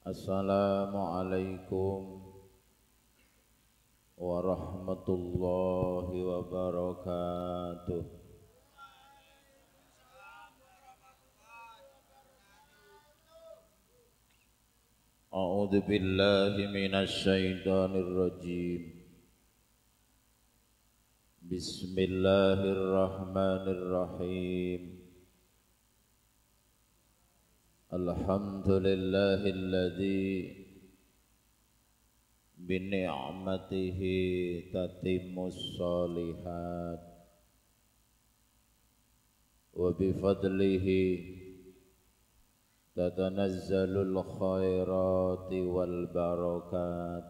Assalamualaikum warahmatullahi wabarakatuh. A'udzu billahi minasy syaithanir rajim. Bismillahirrahmanirrahim. Alhamdulillahilladzi bini'matihi tatimmus shalihat wa bifadlihi tatanazzalul khairati wal barakat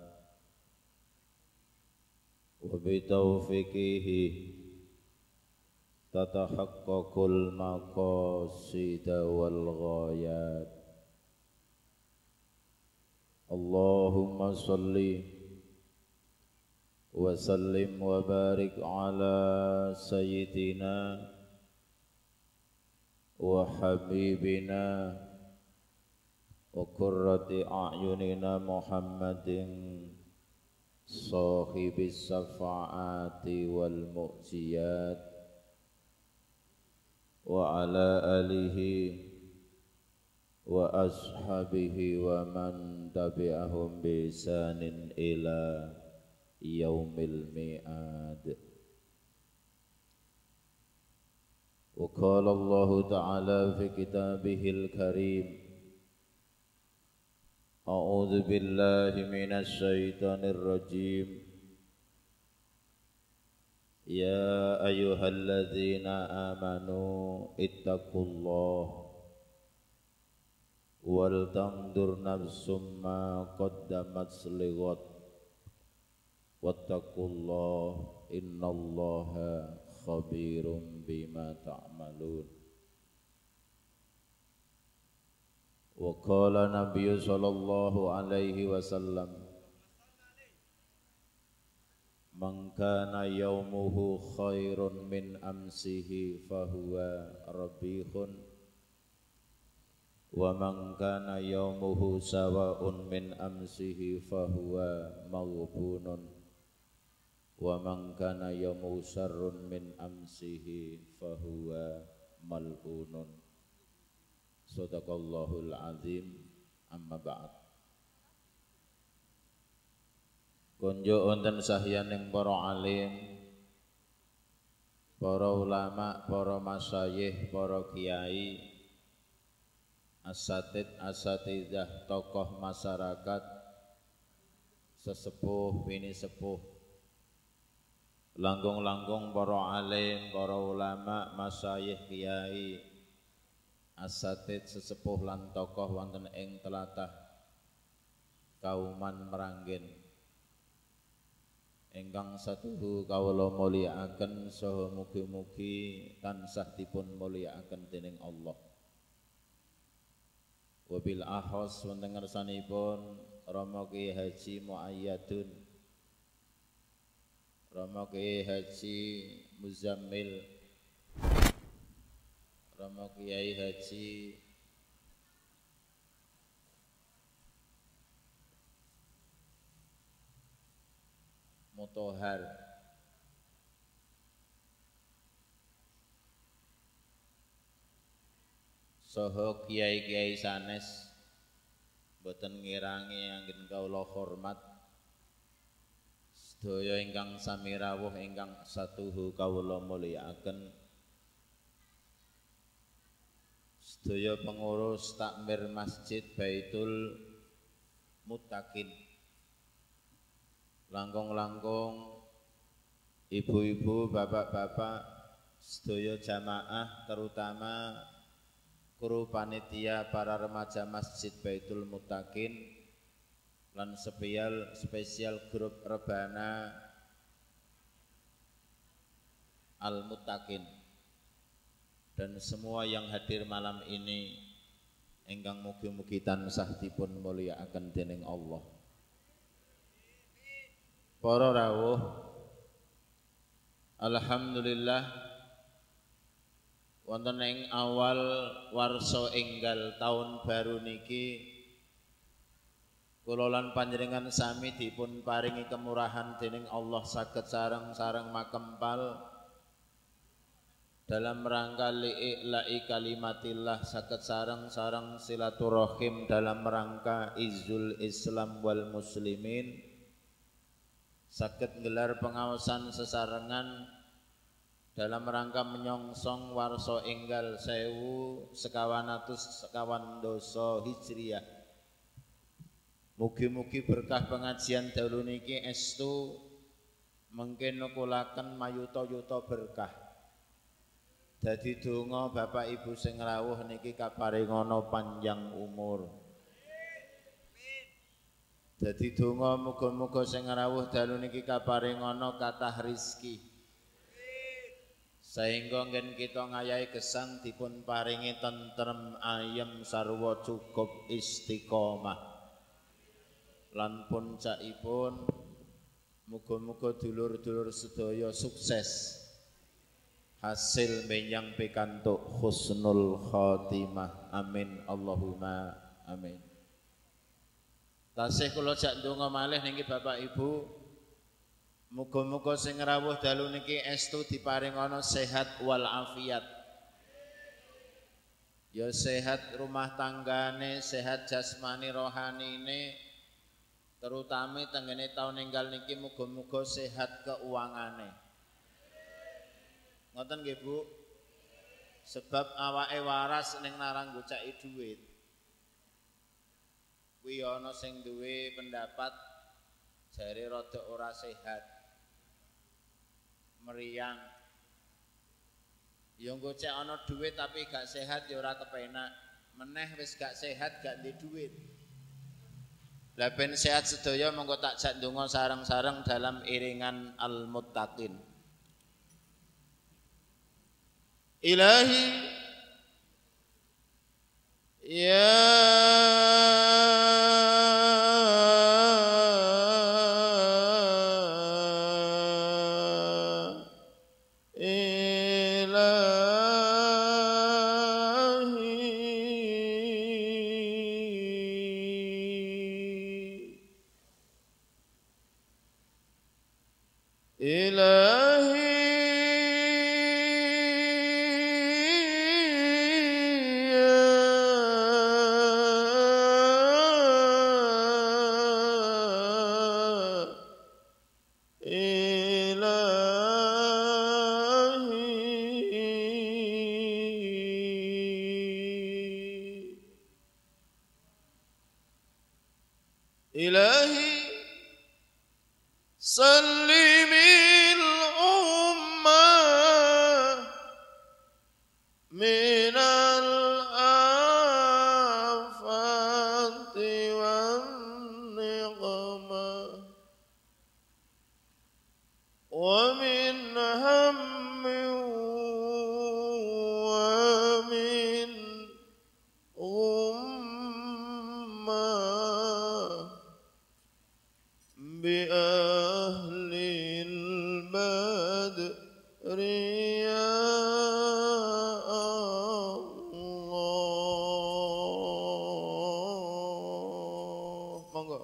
wa bitaufiqihi tatahaqqaqul maqasida wal ghayat. Allahumma salli wa sallim wa barik ala sayyidina wa habibina wa qurrati a'yunina Muhammadin sahibis safa'ati wal mu'jiyat wa ala alihi wa ashabihi wa man tabi'ahum bi ihsanin ila yaumil mi'ad. Wa qala Allah ta'ala fi kitabihil karim, a'udzu billahi minasy syaithanir rajim. Ya ayyuhalladzina amanu ittaqullah wal tandur nafsum ma qaddamat lighad wattaqullah innallaha khabirum bima ta'malun. Wa qala nabiyyu sallallahu alaihi wasallam, man kana yaumuhu khairun min amsihi fahuwa rabihun wa man kana yaumuhu sawa'un min amsihi fahuwa maghbunun wa man kana yaumuhu syarrun min amsihi fahuwa mal'unun. Shadaqallahul azim. Amma ba'd. Konjo wonten sahyaning para alim, para ulama, para masyayikh, para kiai, asatidzah, tokoh masyarakat, sesepuh, bini sepuh, langkung-langkung para alim, para ulama, masyayikh, kiai, asatidz, sesepuh lan tokoh wonten ing tlatah Kauman Meranggen. Ingkang satuhu kawula mulyakaken saha mugi-mugi tansah dipun mulyakaken dening Allah. Wabil ahos wonten ngersanipun Rama Kyai Haji Muayyadun, Rama Kyai Haji Muzammil, Rama Kyai Haji Mutohar, saha kiai-kiai sanes boten ngirangi anggen kawula hormat. Sedaya ingkang sami rawuh ingkang satuhu kawula mulyakaken, sedaya pengurus takmir Masjid Baitul Muttaqin, langkung-langkung ibu-ibu, bapak-bapak, sedaya jamaah, terutama kru panitia para remaja Masjid Baitul Muttaqin lan spesial grup rebana Al Muttaqin dan semua yang hadir malam ini ingkang mugi-mugi tansah dipun mulyakaken dening Allah. Para rawuh, alhamdulillah wonten ing awal warsa enggal taun baru niki Kula lan panjenengan sami dipun paringi kemurahan dening Allah saged sareng-sareng makempal dalam rangka li'i'la'i kalimatillah, saged sareng-sareng silaturahim dalam rangka izzul Islam wal muslimin, saged nggelar pengaosan sesarengan dalam rangka menyongsong warsa enggal 1151 Hijriah. Mugi-mugi berkah pengajian dalu niki estu mengke nukulaken mayuta-yuta berkah. Dadi donga Bapak Ibu sing rawuh niki kaparingana panjang umur. Dadi donga muga-muga sing rawuh dalu niki kaparingana kathah rezeki. Sehingga nggen kita ngayahi gesang dipun paringi tentrem ayem sarwa cukup istiqomah. Lan puncakipun muga-muga dulur-dulur sedaya sukses. Hasil menyang pikantuk husnul khotimah. Amin Allahumma amin. Tasih kula jak ndonga malih niki Bapak Ibu, muga-muga sing rawuh dalu niki estu diparingana sehat wal afiat. Ya sehat rumah tanggane, sehat jasmani rohanine, terutama tenggene taun enggal niki muga-muga sehat keuangane. Ngoten nggih Bu. Sebab awake waras ning narang gocaki dhuwit. Kuwi ana sing duwe pendapat jare rada ora sehat. Meriang. Ya gocek ana dhuwit tapi gak sehat ya ora kepenak. Meneh wis gak sehat gak ndek dhuwit. Lah ben sehat sedaya monggo tak jak ndonga sareng-sareng dalam iringan al-muttaqin. Ilahi ya Ilahi sallimil ummah minal afati wan niqmah wa min hammi wa min بأهل البدر يا الله monggo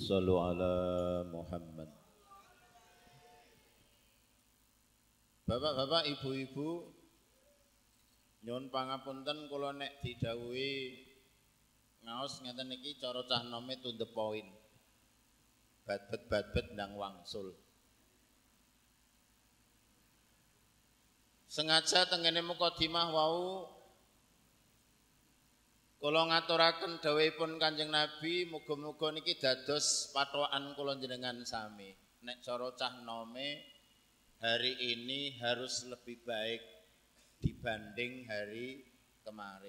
Sallu ala Muhammad. Bapak-bapak, ibu-ibu, nyuwun pangapunten kula nek didhawuhi ngaos ngeten iki cara cah nome to the point. Babet-babet ndang wangsul. Sengaja tengene mukadimah wau kula ngaturaken dawuhipun Kanjeng Nabi, muga-muga niki dados patokan kula njenengan sami. Nek cara cah nome hari ini harus lebih baik dibanding hari kemarin.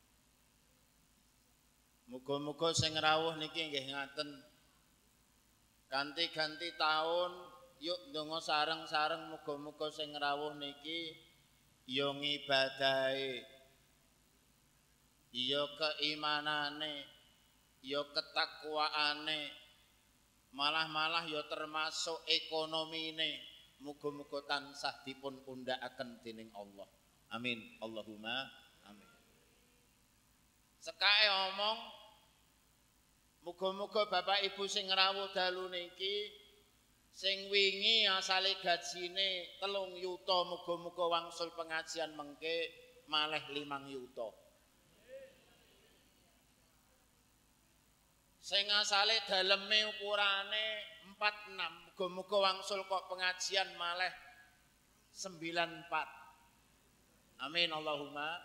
Muga-muga sing rawuh niki nggih ngaten. Ganti-ganti tahun, yuk ndonga sareng-sareng muga-muga sing rawuh niki ya ngibadahe, ya keimanane, ya ketakwaane, malah ya termasuk ekonomine. Muga-muga tansah dipun undhakaken dening Allah. Amin. Allahumma amin. Sekae omong, muga-muga Bapak Ibu sing rawuh dalu niki sing wingi asale gajine 3 yuta, muga-muga wangsul pengajian mengke malih 5 yuta. Sing asale daleme ukurane 46, muga-muga wangsul kok pengajian malih 94. Amin Allahumma.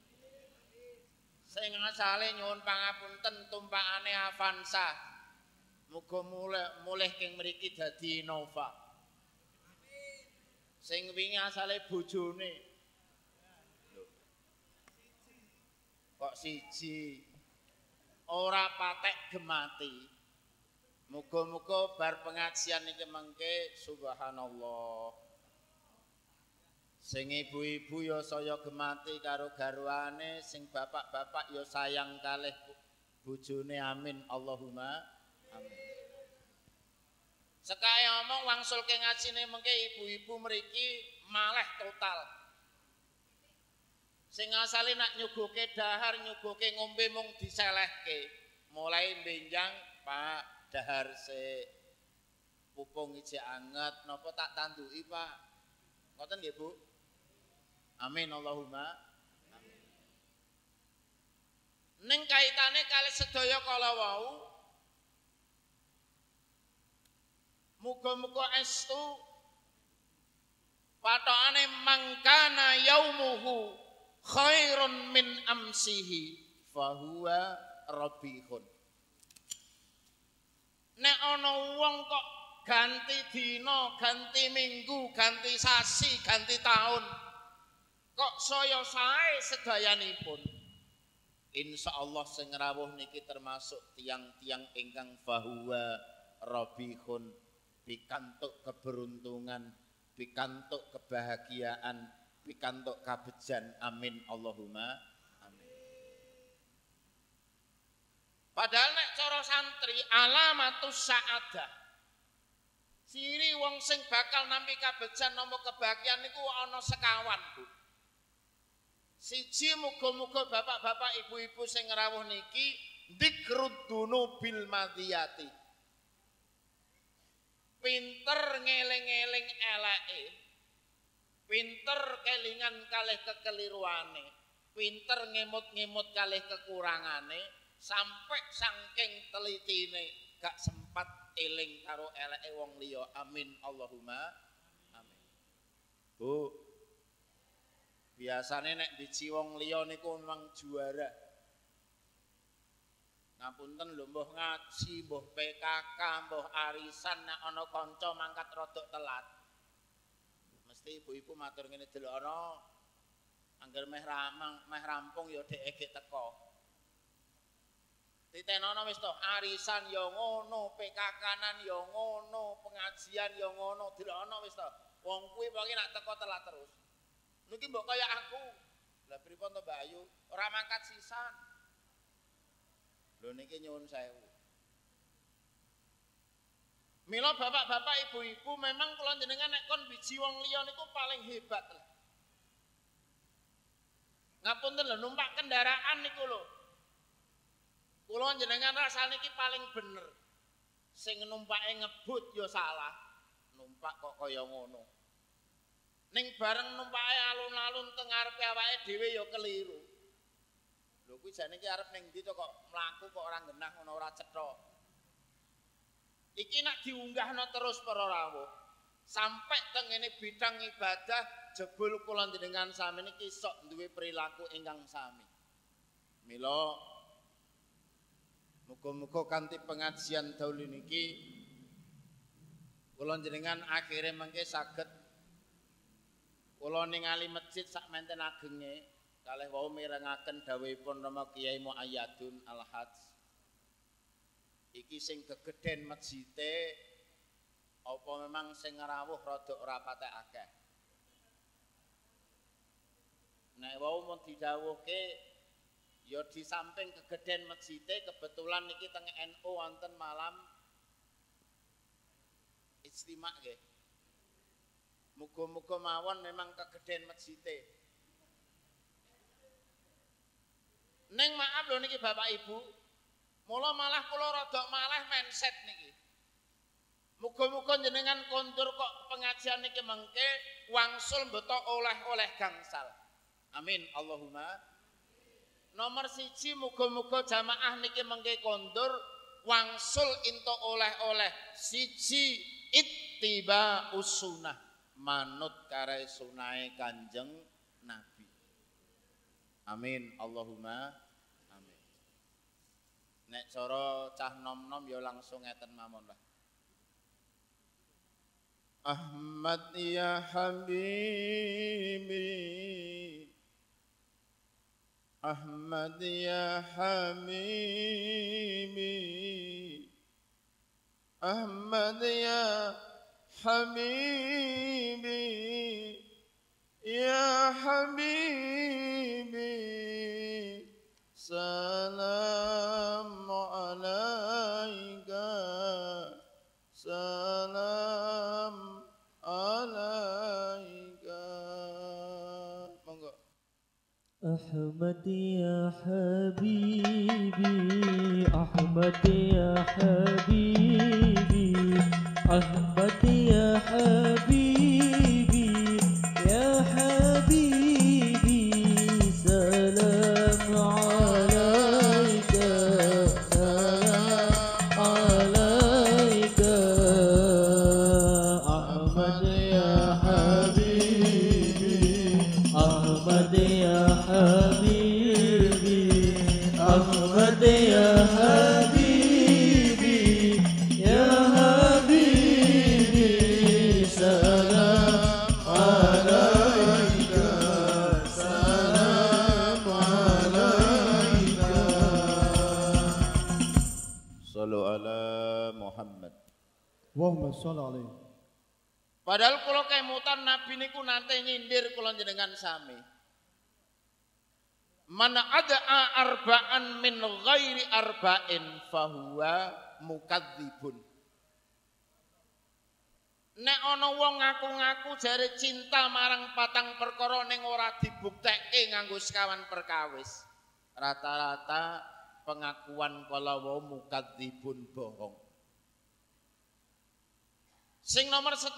Sing asale nyuwun pangapunten tumpakane Avanza, muga mulih king mriki dadi Innova. Sing wingi asale bojone kok siji ora patek gemati. Muga-muga bar pengajian iki mengke subhanallah. Sing ibu-ibu ya saya gemati karo garwane, sing bapak-bapak ya sayang kalih bojone. Amin Allahumma amin. Sekae omong wangsulke ngajine mengke ibu-ibu mriki malih total. Sing asale nak nyuguhke dahar, nyuguhke ngombe mung diselehke. Mulai benjang, Pak, dahar se pupung ijek anget napa tak tanduki, Pak. Ngoten nggih, Bu? Amin Allahumma amin. Ning kaitane kalih sedaya kala wau, muga-muga estu patokane mangkana yaumuhu khairun min amsihi fahuwa rabihun. Nek ana wong kok ganti dina, ganti minggu, ganti sasi, ganti tahun, kok saya sae sedayanipun, insyaallah sing rawuh niki termasuk tiang-tiang ingkang fahuwa rabihun, pikantuk keberuntungan, pikantuk kebahagiaan, pikantuk kabejan. Amin Allahumma amin. Padahal nek cara santri alamatus saadah, ciri wong sing bakal nampi kabejan nampa kebahagiaan niku ana sekawan, Bu. Siji, muga-muga bapak-bapak ibu-ibu sing rawuh niki dzikrud dunubil madiyati, pinter ngeling-eling eleke, pinter kelingan kalih kekeliruane, pinter ngemut-ngemut kalih kekurangane, sampai saking telitine gak sempat eling karo eleke wong liya. Amin Allahumma amin. Bu, biasane nek diji wong liya niku memang juara. Ngapunten lho, mbuh ngaji, mbuh PKK, mbuh arisan, nek ana kanca mangkat rodok telat, mesti ibu-ibu matur ngene, "Delono, angger meh rampung ya dhek teko." Titenono wis to, arisan ya ngono, PKK-nan ya ngono, pengajian ya ngono, delono wis to. Wong kuwi pokoke nak teko telat terus. Niki mbok kaya aku. Lah pripun to Mbak Ayu? Ora mangkat sisan. Lho niki nyuwun sewu. Mila bapak-bapak ibu-ibu memang kula jenengan nek kon biji wong liya niku paling hebat lah. Ngapunten lho, numpak kendaraan niku lho, kula jenengan rasane iki paling bener. Sing numpake ngebut ya salah. Numpak kok kaya ngono. Ning bareng numpake alun-alun teng ngarepe awake dhewe ya keliru. Lho kuwi jane iki arep ning ndi to kok mlaku kok ora genah ngono ora cetha. Iki nak diunggahno terus para rawuh. Sampai teng ngene bidang ibadah jebul kula njenengan sami niki sok duwe perilaku ingkang sami. Mila muga-muga kanthi pengajian dalu niki kula njenengan akhire mengke saged kula ningali masjid sak menten agenge kalih wau mirengaken dawuhipun Rama Kyai Muayyadun Al-Hajj. Iki sing gegeden masjide apa memang sing rawuh rada ora patek akeh. Nek wau mun didhawuhke ya di samping kegeden masjide kebetulan niki teng NU wonten malam istimak nggih. Muga-muga mawon memang kegeden masjide. Ning maaf lho niki Bapak Ibu, mula malah kula rada malah mindset niki. Muga-muga jenengan kondur kok pengajian niki mengke wangsul mboten oleh-oleh gangsal. Amin Allahumma. Nomor 1 muga-muga jamaah niki mengke kondur wangsul entuk oleh-oleh 1 ittiba usunnah manut kare sunahe Kanjeng Nabi. Amin Allahumma amin. Nek cara cah nom-nom ya langsung ngeten mawon lah. Ahmad ya habibi, Ahmad ya habibi, Ahmad ya habibi, ya habibi, salam alaika, salam alaika. Monggo. أحمد يا حبيبي أحمد يا حبيبي أحمد يا حبيبي يا حبيبي سلام عليك سلام عليك أحمد يا حبيبي أحمد يا حبيبي أحمد يا حبيبي يا حبيبي سلام عليك سلام عليك. Sallu ala Muhammad. Allahumma sholli alaihi. Padahal kula kemutan Nabi niku nate nyindir kula jenengan sami. Man ad'a arba'an min ghairi arba'in fahuwa mukadzibun. Nek ana wong ngaku-ngaku jare cinta marang patang perkara ning ora dibuktekke nganggo sekawan perkawis. Rata-rata pengakuan kala wau mukadzibun bohong. Sing nomor 1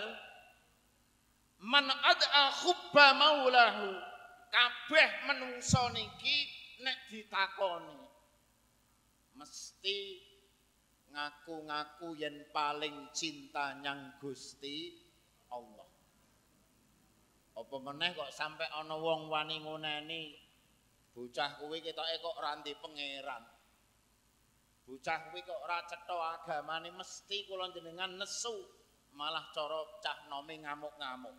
man ad'a hubba maulahu, kabeh menungso niki nek ditakoni mesti ngaku-ngaku yen paling cinta nyang Gusti Allah. Apa meneh kok sampai ana wong wani ngoneni bocah kuwi ketoke kok ora ndek pangeran. Bocah kuwi kok ora cetha agamane, mesti kula jenengan nesu, malah cara cah nome ngamuk-ngamuk.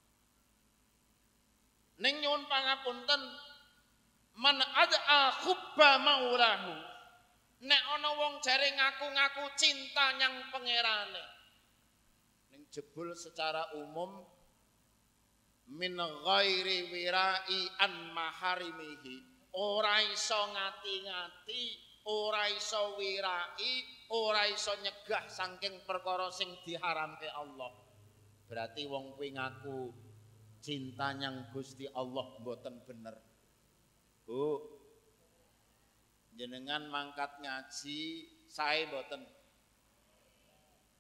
Ning nyuwun pangapunten, man ad'a hubba maulahu. Nek ana wong jare ngaku-ngaku cinta nyang pangerane, ning jebul secara umum min ghairi wirai an maharimihi, ora iso ngati-ngati, ora iso wirai, ora iso nyegah saking perkara sing diharamke Allah. Berarti wong kuwi ngaku cinta nyang Gusti Allah mboten bener. Bu, jenengan mangkat ngaji sae mboten?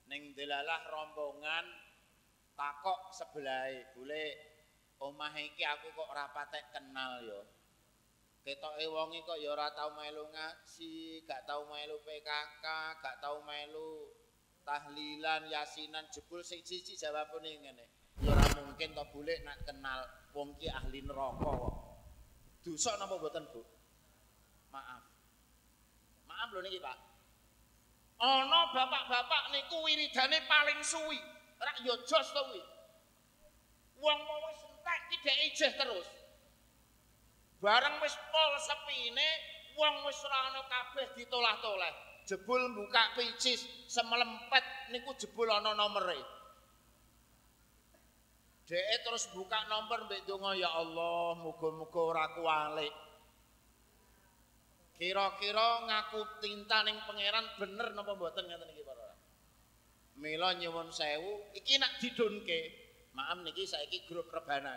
ning delalah rombongan takok sebelahe, "Bule, omah iki aku kok ora patek kenal ya." Ketoke wonge kok ya ora tau melu ngaji, gak tau melu PKK, gak tau melu tahlilan, yasinan, jebul sing siji jawabane ngene. Ya ora mungkin to Bule nak kenal wong ki ahli neraka kok. Dosa napa mboten, Bu? Maaf. Maaf lho niki, Pak. Ana bapak-bapak niku wiridane paling suwi. Rak yo jos to kuwi. Wong wis entek ki dhek ijeh terus. Bareng wis pol sepine, wong wis ora ana kabeh ditolah-toleh. Jebul buka picis semelempet niku jebul ana nomere. Dheke terus buka nomor mbek donga, "Ya Allah, muga-muga ora kualik." Kira-kira ngaku tinta ning pangeran bener napa mboten ngaten iki para. Mila nyuwun sewu, iki nak didunke. Maaf niki saiki grup rebana.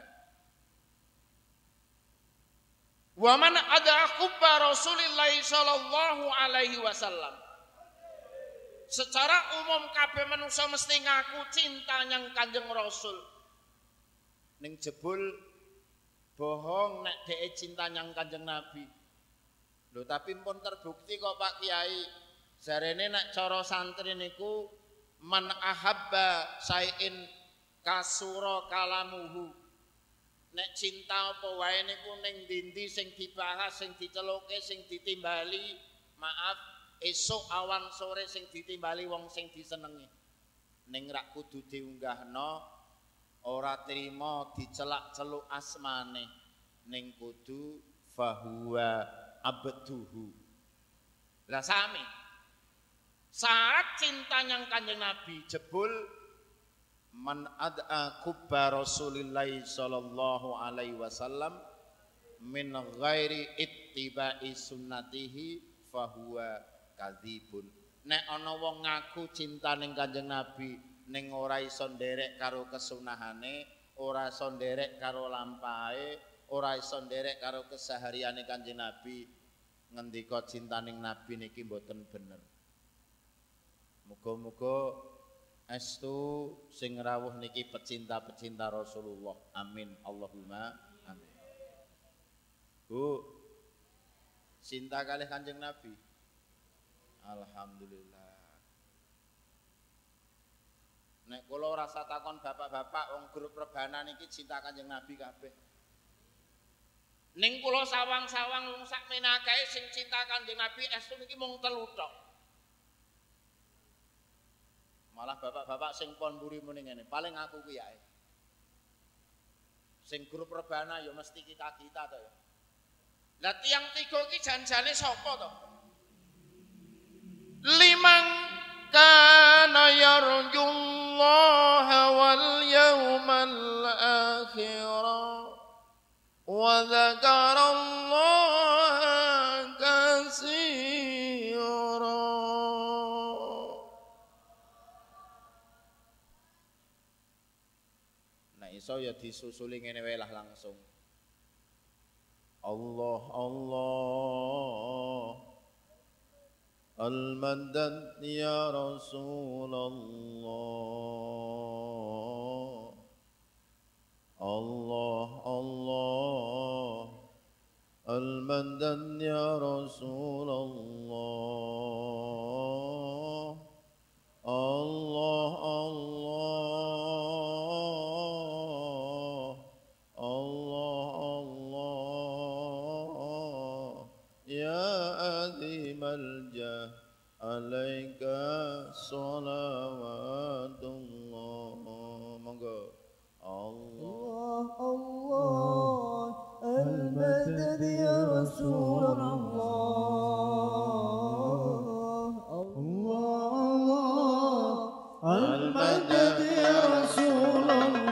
Wa man adaqubba Rasulillah sallallahu alaihi wasallam. Secara umum kabeh manusia mesti ngaku cinta nyang Kanjeng Rasul. Ning jebul bohong nek dhek cinta nyang Kanjeng Nabi. Lho tapi pun terbukti kok Pak Kiai. Jarene nek cara santri niku man ahabba sain kasura kalamuhu. Nek cinta apa wae niku ning ndi sing dibahas, sing diceluke, sing ditimbali, maaf, esuk awan sore sing ditimbali wong sing disenengi. Ning rak kudu diunggahno, ora trima dicelak-celuk asmane. Ning kudu fahuwa abduhu. Lah sami. Syarat cinta nyang Kanjeng Nabi jebul man ad'a kubba Rasulillah sallallahu alaihi wasallam min ghairi ittiba'i sunnatihi fahuwa kadzibun. Nek ana wong ngaku cinta ning Kanjeng Nabi ning ora iso nderek karo kesunahane, ora iso nderek karo lampahe, ora iso nderek karo kesehariane Kanjeng Nabi, ngendika cinta ning Nabi niki mboten bener. Muga-muga estu sing rawuh niki pecinta-pecinta Rasulullah. Amin. Allahumma amin. Bu, cinta kalih Kanjeng Nabi. Alhamdulillah. Nek kula rasa takon bapak-bapak wong grup rebana niki cinta Kanjeng Nabi kabeh. Ning kula sawang-sawang wong sak menakae sing cinta Kanjeng Nabi estu niki mung 3 tok. Malah bapak-bapak sing pon mburi muni ngene, paling aku ki yae. Sing grup rebana ya mesti kita-kita to ya. Lah tiyang 3 ki janjane sapa to? Liman kana yarjullaha wal yawmal akhirah wa dzakarallaha katsira. Iso ya disusuli ngene wae lah langsung. Allah Allah al-madad ya Rasulullah. Allah Allah al-madad ya Rasulullah. Allah Allah الجاه عليك صلوات الله. Monggo Allah Allah al-madad ya Rasulullah. Allah al-madad ya Rasulullah.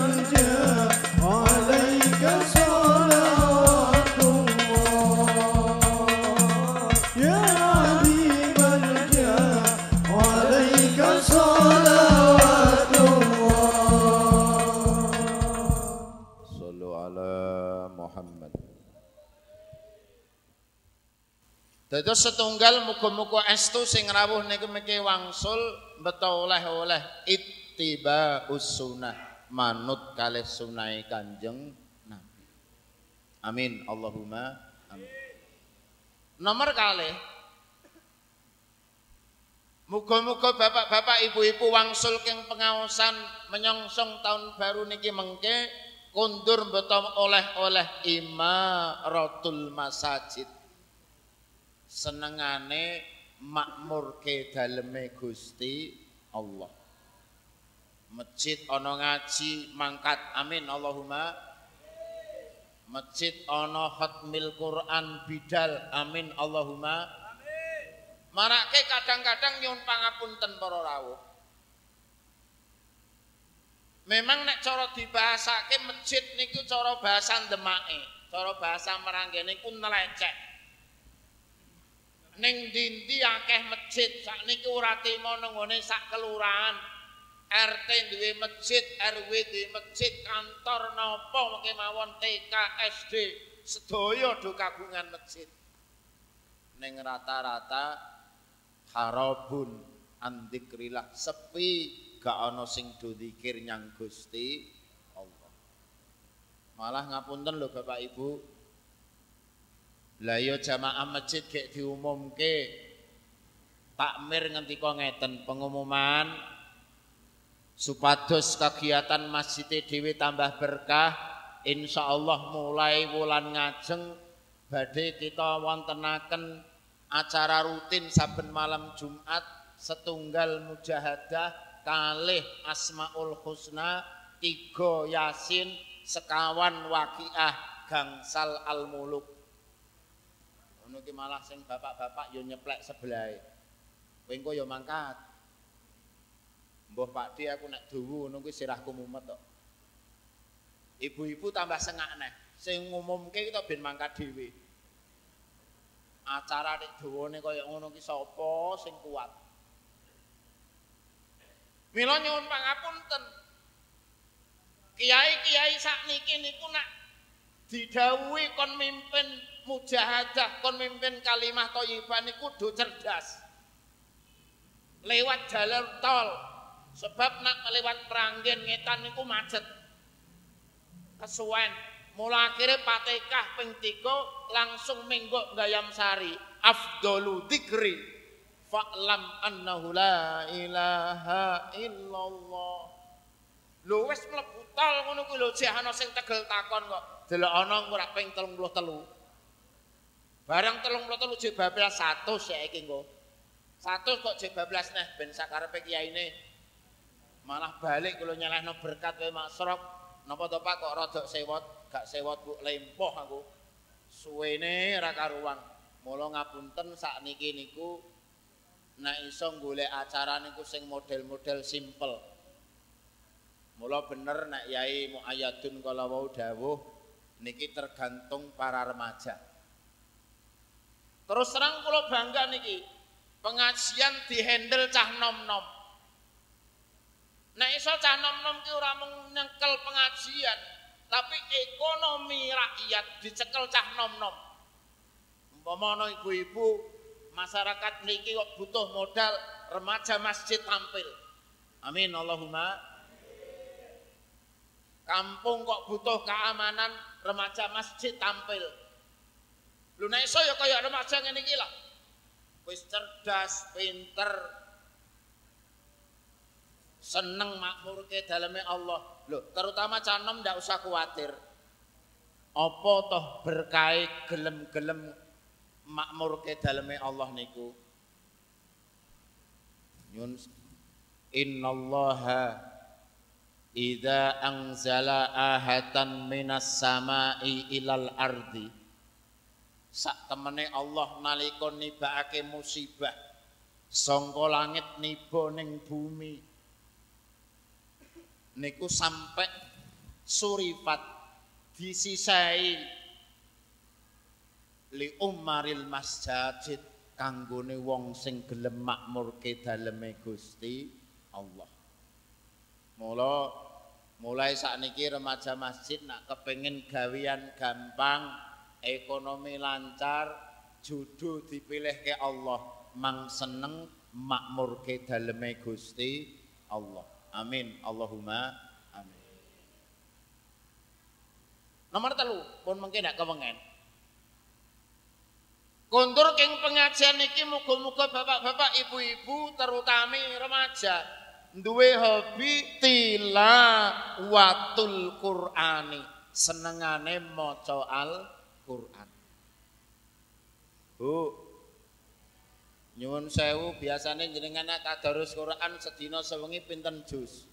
Allah Dados setunggal muga-muga estu sing rawuh niku mengke wangsul beto oleh-oleh ittiba'us sunnah, manut kalih sunahe Kanjeng Nabi. Amin Allahumma amin. Nomor kalih, muga-muga bapak-bapak ibu-ibu wangsul keng pengaosan menyongsong tahun baru niki mengke kondur beto oleh-oleh imaratul masajid. Senengane makmur ke daleme Gusti Allah. Masjid ana ngaji mangkat, amin Allahumma. Masjid ana khatmil Quran bidal, amin Allahumma. Marake kadang-kadang nyuwun pangapunten para rawuh. Memang nek cara dibahasake masjid niku cara bahasa Ndemake, cara bahasa Meranggene niku nelecek. Ning ndi-ndi akeh masjid sakniki ora timo nang ngene sak kelurahan. RT duwe masjid, RW duwe masjid, kantor napa kemawon TK, SD, sedaya do kagungan masjid. Ning rata-rata harabun andikrillah, sepi, gak ana sing do zikir nyang Gusti Allah. Malah ngapunten lho Bapak Ibu. Lah ya jamaah masjid gek diumumke takmir ngendika ngeten pengumuman supados kegiatan masjid dhewe tambah berkah insyaallah mulai wulan ngajeng badhe kita wontenaken acara rutin saben malam Jumat setunggal mujahadah kalih Asmaul Husna 3 Yasin sekawan Waqiah gangsal Al-Muluk. Ngono ki malah sing bapak-bapak yo nyeplek sebelahe. Kowe engko yo mangkat. Mbah Pakdi aku nek dawa ngono kuwi sirahku mumet kok. Ibu-ibu tambah sengak neh. Sing ngumumke kita ben mangkat dhewe. Acara nek dawane kaya ngono ki sapa sing kuat? Mila nyuwun pangapunten. Kiai-kiai sakniki niku nak didhawuhi kon mimpin mujahadah, kon mimpin kalimah thayyibah niku kudu cerdas. Lewat jalur tol. Sebab nak lewat Pranggen ngetan niku macet. Kesuwen. Mula akhirnya Fatihah ping 3 langsung menggok Gayam Sari. Afdalu dzikri fa'lam annahu la ilaha illallah. Lho wis mlebu tol ngono kuwi lho jek ana sing tegel takon kok. Delok ana ora ping 33. Barang 33 jek bablas 100 saiki engko. 100 kok jek bablas neh ben sakarepe kiyaine. Malah balik kula nyelehno berkat wae maksrok. Napa to Pak kok rada sewot, gak sewot Bu lempoh aku. Suwene ora karuan. Mula ngapunten sakniki niku nek iso golek acara niku sing model-model simpel. Mula bener nek Yai Muayyadun kala wau dawuh niki tergantung para remaja. Terus terang kula bangga niki. Pengajian dihandle cah nom-nom. Nek iso cah nom-nom ki ora mung nyekel pengajian, tapi ekonomi rakyat dicekel cah nom-nom. Umpama ana ibu-ibu masyarakat niki kok butuh modal remaja masjid tampil. Amin Allahumma. Kampung kok butuh keamanan remaja masjid tampil. Lho nek iso ya kaya remaja ngene iki lah. Wis cerdas, pinter, seneng makmurke daleme Allah. Loh, terutama canom ndak usah kuatir. Apa toh berkahi gelem-gelem makmurke daleme Allah niku. Nyun innallaha idza anzala ahatan minas samai ilal ardi. Sak temene Allah nalika nibakake musibah sangka langit niba ning bumi. Niku sampai surifat disisai li umaril masjid kanggone wong sing gelem makmurke daleme Gusti Allah. Mulai sakniki remaja masjid nak kepengin gawean gampang, ekonomi lancar, jodoh dipilih ke Allah, mang seneng makmur ke daleme Gusti Allah. Amin, Allahumma amin. Nomor 3 pun mungkin nak kewengen. Kondur king pengajian iki muga-muga bapak-bapak, ibu-ibu, terutami remaja duwe hobi tilawatul Qur'ani, senengane maca Al-Qur'an. Bu, nyuwun sewu, biasane jenengan tadarus Qur'an sedina sewengi pinten juz?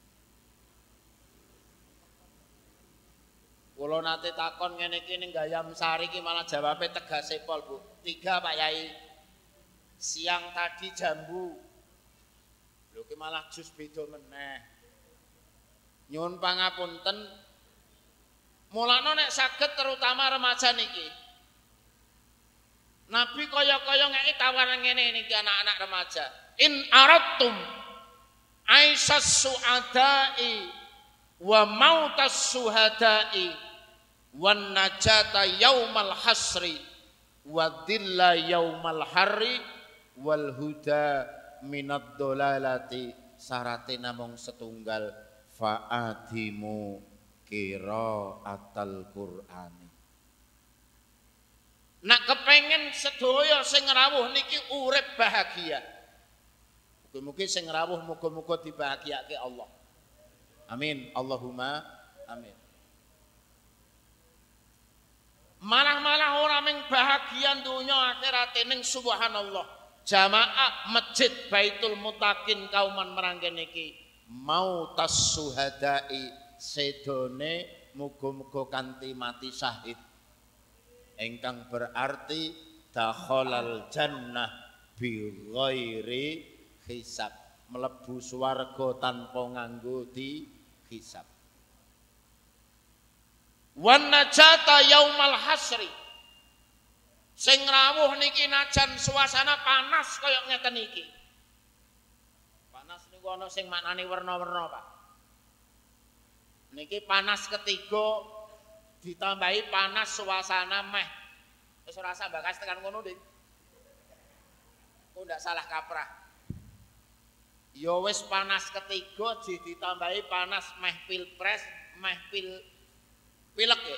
Kula nate takon ngene iki ning Gayam Sari iki malah jawabe tegase pol, Bu. 3 Pak Yai. Siang tadi jambu. Lho ki malah jus beda meneh. Nyuwun pangapunten. Mulane nek saged terutama remaja niki. Nabi kaya-kaya ngeki tawaran ngene niki anak-anak remaja. In aradtum aisas suadai wa mautas suhadai wan najata yaumal hasri wa dhilla yaumal harri wal huda minad dolalati, syarate namung setunggal, fa'adimu qiraatal Qur'ani. Nak kepengen sedaya sing rawuh niki urip bahagia. Mugi-mugi sing rawuh muga-muga dibahagiake Allah. Amin, Allahumma amin. Malah orang yang bahagia dunia akhirat ning subhanallah. Jamaah masjid Baitul Mutakin kauman meranggen iki mau tas-suhadai sedone muga-muga kanthi mati syahid. Engkang berarti dakhalal jannah bi ghairi hisab, mlebu swarga tanpa nganggo di hisab. Wan najata yaumal hasri, sing rawuh niki najan suasana panas kaya ngeten iki. Panas niku ana sing maknane werna-werna, Pak. Niki panas ketiga ditambahi panas suasana meh. Wis ora usah bakas tekan ngono, Dik. Kok ndak salah kaprah. Ya wis panas ketiga ditambahi panas meh pilpres, meh pilek ya.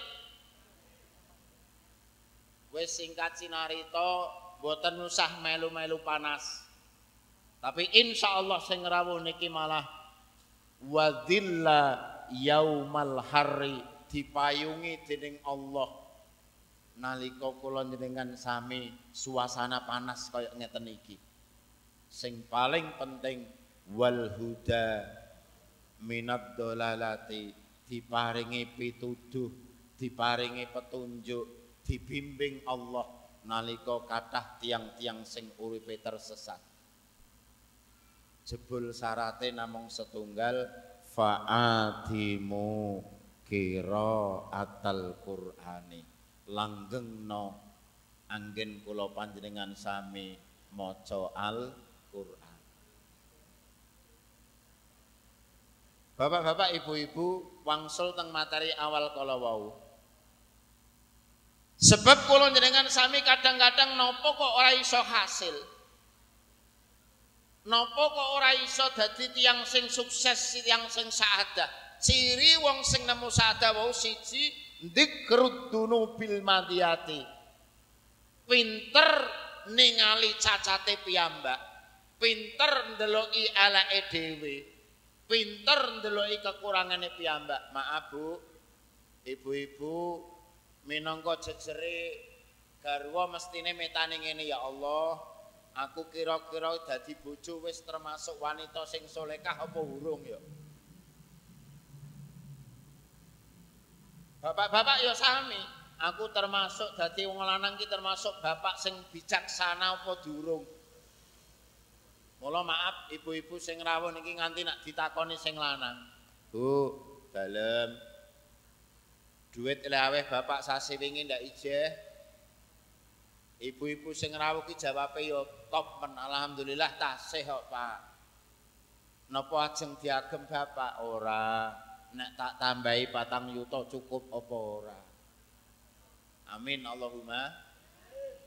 Wis singkat sinarita mboten usah melu-melu panas. Tapi insyaallah sing rawuh niki malah wadilla yaumal harri, dipayungi dening Allah nalika kula njenengan sami suasana panas kaya ngeten iki. Sing paling penting wal huda minad dolalati, diparingi pituduh, diparingi petunjuk, dibimbing Allah nalika kathah tiang-tiang sing uripe tersesat. Jebul syarate namung setunggal, fa'adimu qiraatal Qur'ani, langgengno anggen kula panjenengan sami maca Al-Qur'an. Bapak-bapak, ibu-ibu, wangsul teng materi awal kala wau. Sebab kula njenengan sami kadang-kadang napa kok ora iso hasil. Napa kok ora iso dadi tiyang sing sukses, tiyang sing saadah. Ciri wong sing nemu saadah wau siji, dzikrud dunubil madiyati. Pinter ningali cacate piyambak, pinter ndeloki eleke dhewe, pinter ndeloki kekurangane piyambak. Maaf Bu, ibu-ibu, minangka jejere garwa mestine metane ngene, ya Allah, aku kira-kira dadi bojo wis termasuk wanita sing solehah apa urung ya? Bapak-bapak ya sami, aku termasuk dadi wong lanang ki termasuk bapak sing bijaksana apa durung? Mula maaf ibu-ibu sing rawuh niki nganti nak ditakoni sing lanang. Bu, dalem duit leweh bapak sasi wingi ndak ijeh. Ibu-ibu sing rawuh ki jawabe ya top men, alhamdulillah tasih kok Pak. Napa ajeng diagem bapak? Ora, nek tak tambahi 4 yuta cukup apa ora? Amin Allahumma.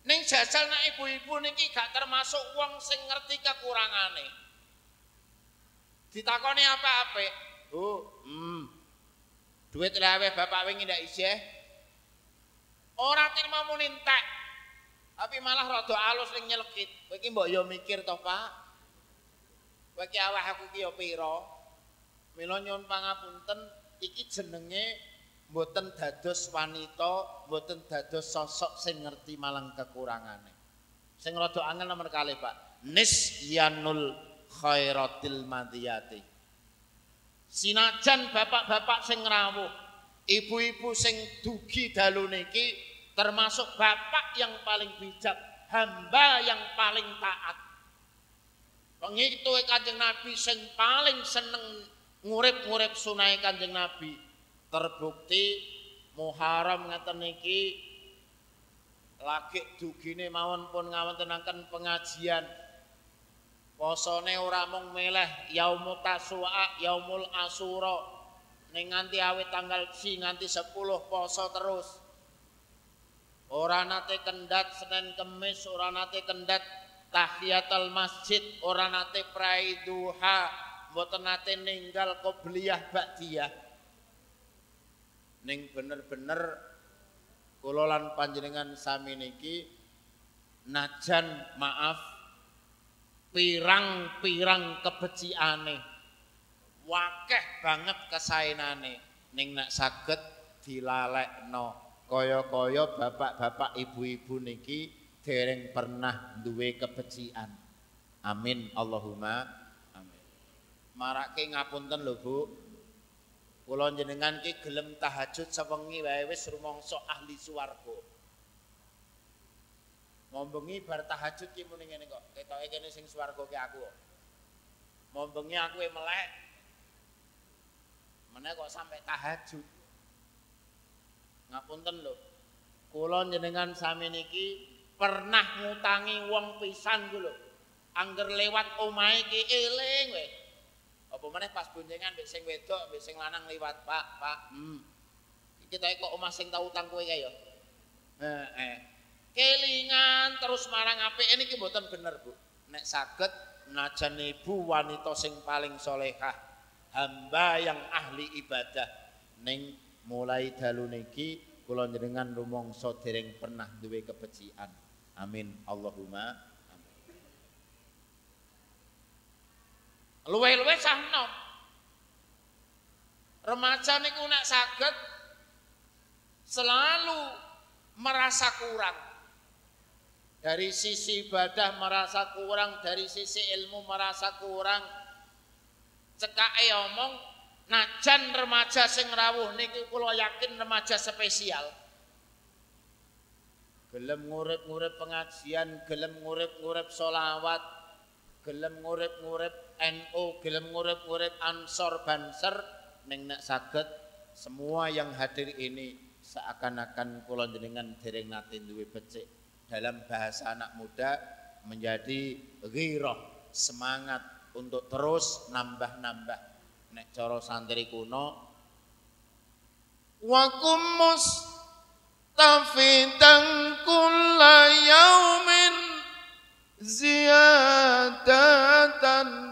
Ning jajal nek ibu-ibu niki gak termasuk wong sing ngerti kekurangane. Ditakoni apa-apa, Bu, duit lewe bapak wingi ndak isih. Ora terima muni entek. Tapi malah rada alus ning nyelekit. Kowe iki mbok yo mikir to, Pak. Kowe iki awak aku ki yo pira? Mila nyuwun pangapunten iki jenenge mboten dados wanita, mboten dados sosok sing ngerti malang kekurangane. Sing rada angel nomor kalih, Pak. Nisyanul khairatil madiyati. Sinajan bapak-bapak sing rawuh, ibu-ibu sing dugi dalu niki termasuk bapak yang paling bijak, hamba yang paling taat. Pengikut Kanjeng Nabi sing paling seneng ngurip-ngurip sunah Kanjeng Nabi. Terbukti Muharram ngeten niki lagi dugine mawon pun ngawontenaken pengajian. Posone ora mung meleh yaumul tasu'a, yaumul asyura ning nganti awit tanggal si nganti 10 poso terus. Ora nate kendhat Senin Kemis, ora nate kendhat tahiyatul masjid, ora nate prai duha, mboten nate ninggal qobliyah ba'diyah. Ning bener-bener kula lan panjenengan sami niki najan maaf pirang-pirang kebeciane wakeh banget kesaenane ning nek saged dilalekno kaya-kaya bapak-bapak ibu-ibu niki dereng pernah duwe kebecikan. Amin Allahumma amin. Marake ngapunten lho Bu. Kula jenengan ki gelem tahajud sewengi wae wis rumangsa ahli swarga. Mombengi bar tahajud ki muni ngene kok, ketoke kene sing swarga ki aku kok. Mombengi aku melek. Meneh kok sampai tahajud. Ngapunten lho. Kula jenengan sami niki pernah ngutangi wong pisan ku lho. Angger lewat omahe ki eling wae. Apa meneh pas boncengan mbek sing wedok, mbek sing lanang liwat, Pak. Iki tak kok omah sing tau utang kowe kae ya. Kelingan terus marang apike niki mboten bener, Bu. Nek saged najan ibu wanita sing paling salehah, hamba yang ahli ibadah ning mulai dalu niki kula njenengan rumangsa dereng pernah duwe kebecikan. Amin Allahumma luwe-luwe sah enom. Remaja niku nek saged selalu merasa kurang. Dari sisi ibadah merasa kurang, dari sisi ilmu merasa kurang. Cekake omong najan remaja sing rawuh niki kula yakin remaja spesial. Gelem ngurip-ngurip pengajian, gelem ngurip-ngurip sholawat, gelem ngurip-ngurip NU, gelem ngurip-ngurip Ansor Banser ning nek saged semua yang hadir ini seakan-akan kula jenengan dereng nate duwe becik. Dalam bahasa anak muda menjadi ghirah, semangat untuk terus nambah-nambah. Nek cara santri kuno wa kumus tafidan kulla yaumin ziyadatan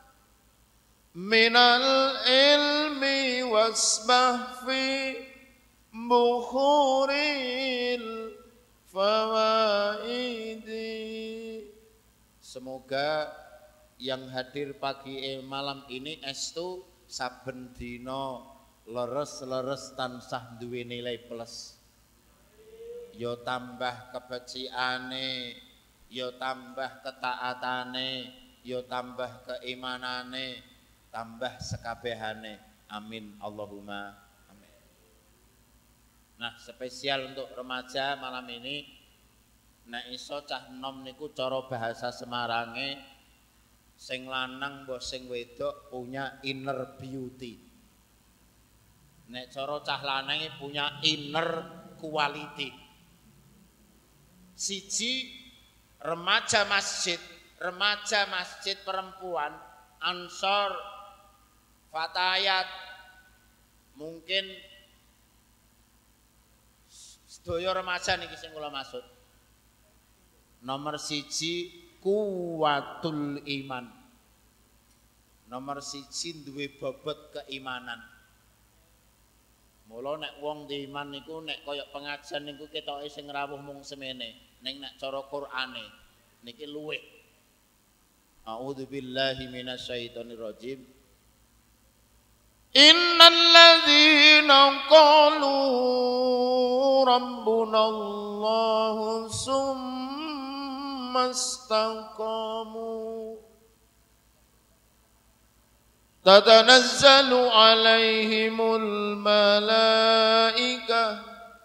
minal ilmi wasbah fi bukhuril fawaidi. Semoga yang hadir pagi malam ini estu saben dina leres-leres tansah duwe nilai plus. Yo tambah kebeciane, yo tambah ketaatane, yo tambah keimanane, tambah sekabehane. Amin Allahumma amin. Nah, spesial untuk remaja malam ini nek iso cah enom niku cara bahasa Semarange sing lanang mbok sing wedok punya inner beauty. Nek cara cah lanange punya inner quality. Siji remaja masjid perempuan Ansor Fatayat mungkin sedaya remaja niki sing kula maksud. Nomor siji kuwatul iman. Nomor siji duwe bobot keimanan. Mula nek wong diiman niku nek kaya pengajian niku ketoke sing rawuh mung semene, ning nek cara Qur'ane niki luwih. A'udzubillahi minasyaitonir rajim. Innal ladzina qalu rabbunallahu summa istaqamu tatanazzalu alaihimul malaikah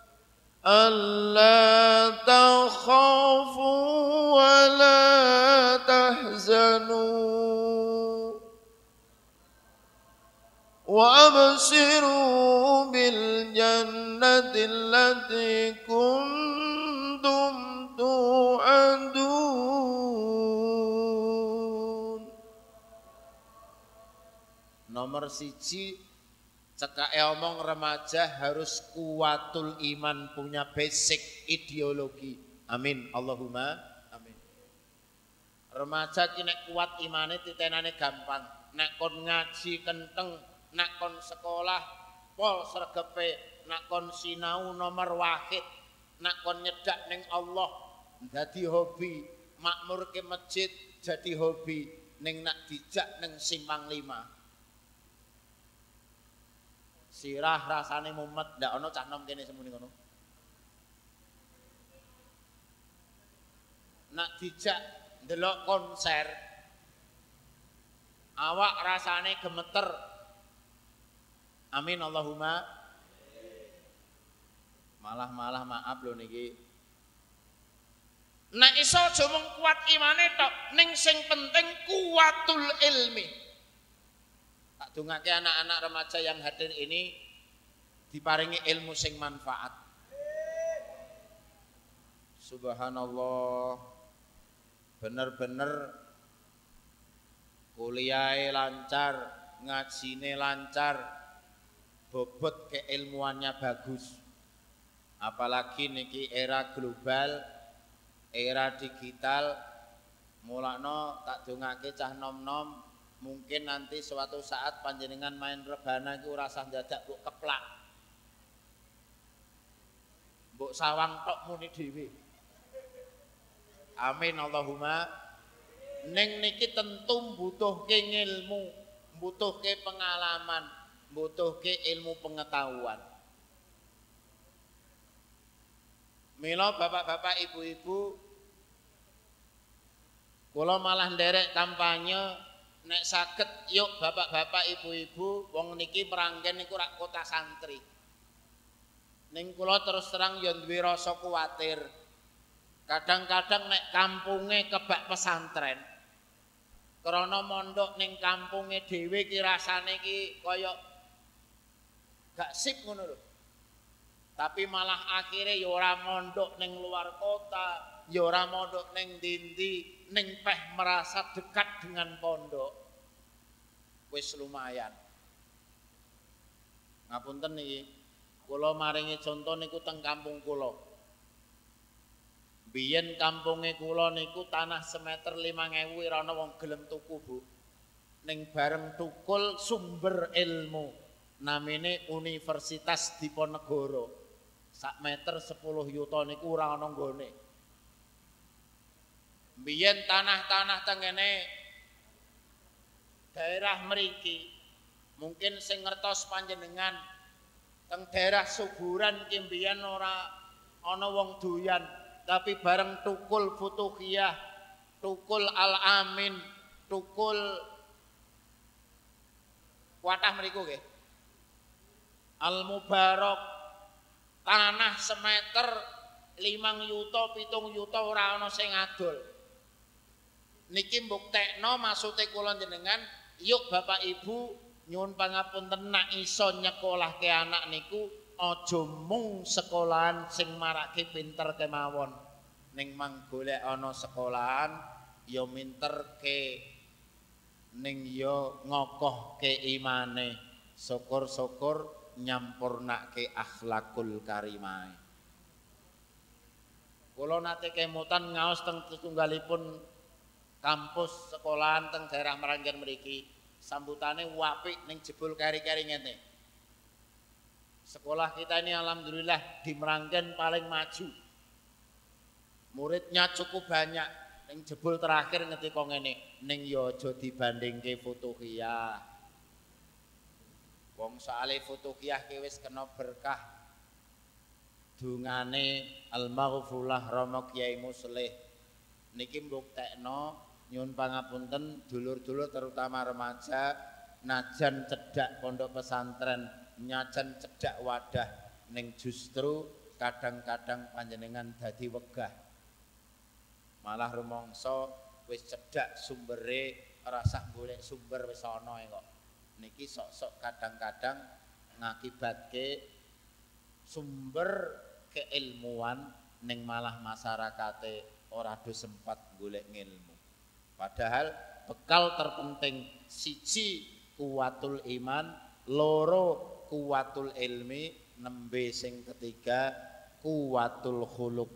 alla takhafu wa la tahzanu wa abshiru bil jannati allati kuntum tu'adun. Nomor siji, cekake omong remaja harus kuwatul iman, punya basic ideologi. Amin, Allahumma amin. Remaja ki nek kuat imane titenane gampang. Nek kon ngaji kenteng, nek kon sekolah pol sregepe, nek kon sinau nomor wahid, nek kon nyedak ning Allah dadi hobi, makmur ke masjid jadi hobi, ning nak dijak ning simpang 5. Sirah rasane mumet, ndak ana cah nom kene semuni ngono. Nak dijak ndelok konser, awak rasane gemeter. Amin Allahumma. Malah maaf lho niki. Nek iso aja mung kuat imane tok, ning sing penting kuwatul ilmi. Tak dongake anak-anak remaja yang hadir ini diparingi ilmu sing manfaat. Subhanallah. Bener-bener kuliahe lancar, ngajine lancar, bobot keilmuannya bagus. Apalagi niki era global, era digital, mulakno tak dongake cah nom-nom, mungkin nanti suatu saat panjenengan main rebana iku rasah dadak mbok keplak. Mbok sawang tok muni dhewe. Amin Allahumma. Ning niki tentu butuhke ilmu, butuhke pengalaman, butuhke ilmu pengetahuan. Mila bapak-bapak ibu-ibu, kula malah nderek kampanye nek saged yuk bapak-bapak ibu-ibu wong niki merangken niku rak kota santri. Ning kula terus terang ya duwe rasa kuwatir. Kadang-kadang nek kampunge kebak pesantren. Krana mondok ning kampunge dhewe ki rasane ki kaya gak sip ngono lho. Tapi malah akhirnya ya ora mondok ning luar kota, ya ora mondok ning ndi-ndi, ning peh merasa dekat dengan pondok. Wis lumayan. Ngapunten niki, kula maringi contoh niku teng kampung kula. Biyen kampunge kula niku tanah semeter 5.000 ora ana wong gelem tuku, Bu. Ning bareng tukul sumber ilmu. Namine Universitas Diponegoro. Sak meter 10 yuta niku ora ana nggone. Biyen tanah-tanah tengene daerah mriki mungkin sing ngertos panjenengan teng daerah Suburan ki mbiyen ora ana wong doyan, tapi bareng tukul Futuhiyah, tukul Al-Amin, tukul Kuatah mriku nggih. Al-Mubarak tanah semeter 5 yuta 7 yuta ora ana sing adol. Niki mbuktekno maksude kula jenengan, yuk Bapak Ibu nyuwun pangapunten nek iso nyekolahke anak niku aja mung sekolahan sing marake pinter kemawon. Ning mang golek ana sekolahan ya minterke ning ya ngokohke imane. Syukur-syukur nyampurnake akhlakul karimah. Kula nate kemutan ngaos teng setunggalipun kampus sekolahan teng daerah Meranggen mriki. Sambutane apik ning jebul keri-keri ngene. Sekolah kita ini alhamdulillah di Meranggen paling maju. Muridnya cukup banyak. Ning jebul terakhir ngetika ngene, ning ya aja dibandingke fotohiyah. Wong soale fotohiyah ki wis kena berkah. Dungane Al-Maghfurlah Rama Kyai Muslih niki mbuktekno nyuwun pangapunten dulur-dulur terutama remaja najan cedhak pondok pesantren najan cedhak wadah ning justru kadang-kadang panjenengan dadi wegah malah rumangsa wis cedhak sumbere rasah golek sumber wis ana kok niki sok-sok kadang-kadang ngakibatke sumber keilmuan ning malah masyarakate ora do sempat golek ngilmu. Padahal bekal terpenting siji kuwatul iman, loro kuwatul ilmi, nembe sing ketiga kuwatul khuluq.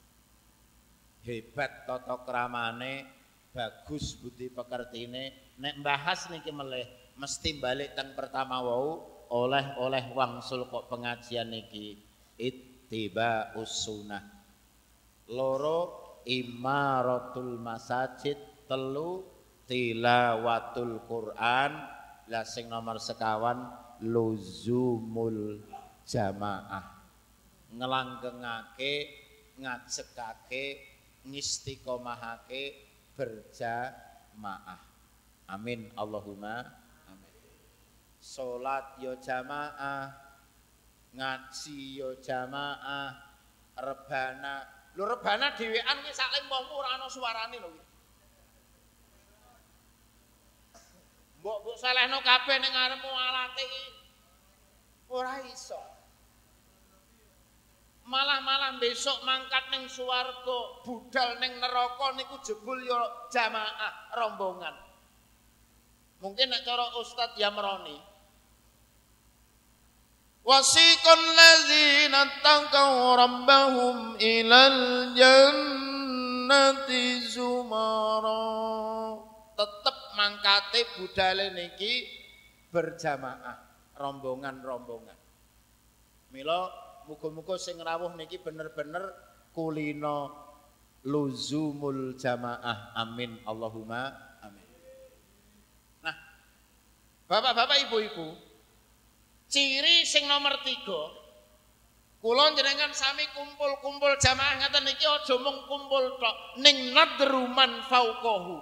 Hebat tata kramane, bagus budi pekertine. Nek bahas niki melih mesti balik teng pertama wau oleh wangsul kok pengajian niki ittiba'us sunnah. Loro imaratul masajid, telu tilawatul Quran, lah sing nomor sekawan luzumul jamaah. Ngelanggengake, ngajekake, ngistiqomahake berjamaah. Amin Allahumma amin. Salat yo jamaah, ngaji yo jamaah, rebana. Lho rebana dhewean ki sak lempongmu ora ana suarane lho. Mbok salehno kabeh ning ngarepmu alate iki ora iso. Malah besok mangkat ning swarga, budal ning neraka niku jebul yo jamaah rombongan. Mungkin nek cara Ustadz Yamroni wasiqal ladzina taqaw rabbahum ilal jannati zumara. Tetep mangkate budale niki berjamaah, rombongan-rombongan. Mila muga-muga sing rawuh niki bener-bener kulino luzumul jamaah. Amin Allahumma amin. Nah, Bapak-bapak, Ibu-ibu, ciri sing nomor 3, kula njenengan sami kumpul-kumpul jamaah ngaten niki aja mung kumpul tok ning nadruman fauqahu.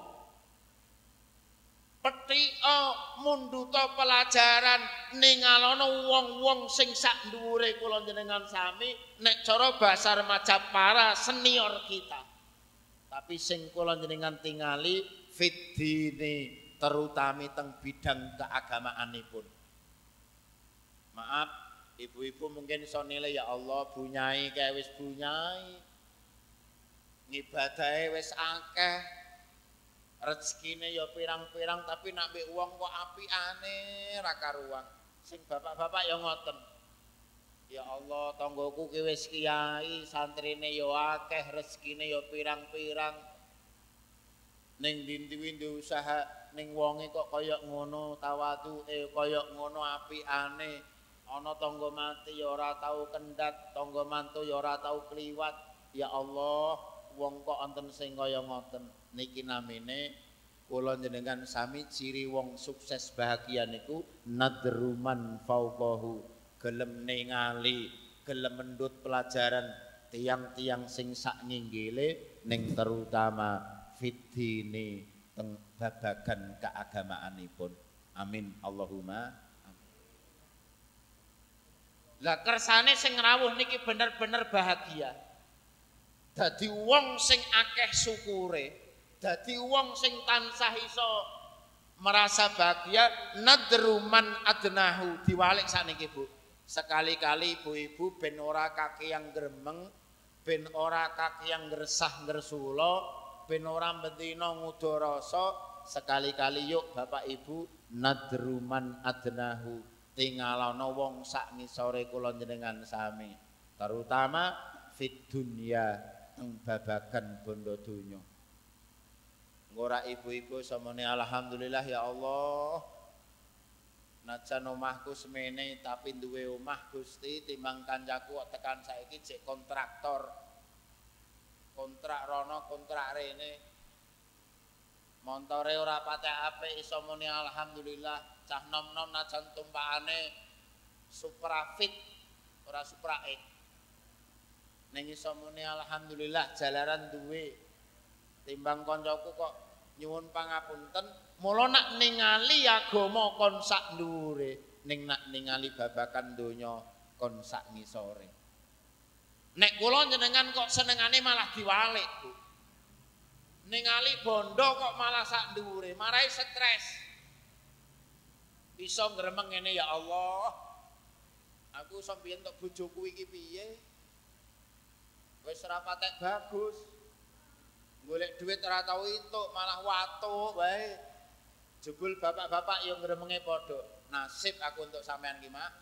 Petika munduta pelajaran ningalono wong-wong sing sak dhuwure kula njenengan sami nek cara basa remaja para senior kita. Tapi sing kula njenengan tingali fiddini terutami teng bidang keagamaanipun. Maaf, ibu-ibu mungkin iso nilai ya Allah bunyai kae wis bunyai. Ngibadahe wis akeh. Rezekine ya pirang-pirang tapi nak mbek wong kok apikane ra karuan. Sing bapak-bapak ya ngoten. Ya Allah, tanggoku ki wis kiai, santrine ya akeh, rezekine ya pirang-pirang. Ning ndi-ndi usaha ning wonge kok kaya ngono, tawaduke kaya ngono apikane. Ana tangga mati ya ora tau kendhat, tangga mantu ya ora tau kliwat. Ya Allah, wong kok wonten sing kaya ngoten. Niki namine kula njenengan sami ciri wong sukses bahagia niku nadruman fauqahu, gelem ningali, gelem mendut pelajaran tiang-tiang sing sak nginggile ning terutama fiddini teng babagan keagamaanipun. Amin Allahumma. Lah kersane sing rawuh niki bener-bener bahagia. Dadi wong sing akeh syukure, dadi wong sing tansah iso merasa bahagia nadruman adnahu diwalik sakniki Bu. Sekali-kali ibu-ibu ben ora kakeyang gremeng, ben ora kakeyang ngresah ngresula, ben ora bendina ngudharasa, sekali-kali yuk Bapak Ibu nadruman adnahu. Tingalana wong sak ngisore kula njenengan sami terutama fit dunya teng babagan bondo donya. Ora ibu-ibu samone alhamdulillah ya Allah. Najan omahku semene tapi duwe omah Gusti timbang kancaku kok tekan saiki jek kontraktor. Kontrak rono, kontrak rene. Montore ora patek apik iso muni alhamdulillah. Cah nom-nom najan tumpakane Suprafit ora Supraek. Ning iso muni alhamdulillah jalaran duwe timbang kancaku kok nyuwun pangapunten mula nak ningali agama kon sak ndhuwure ning nak ningali babakan donya kon sak ngisore. Nek kula jenengan kok senengane malah diwalik, Bu. Ningali bondo kok malah sak ndhuwure, marai stres. Iso gremeng ngene ya Allah. Aku sampeyan tok bojoku iki piye? Wis ora patek bagus. Golek duit ora tau entuk, malah watu wae. Jebul bapak-bapak yo ngremenge padha. Nasib aku untuk sampean ki, Mak.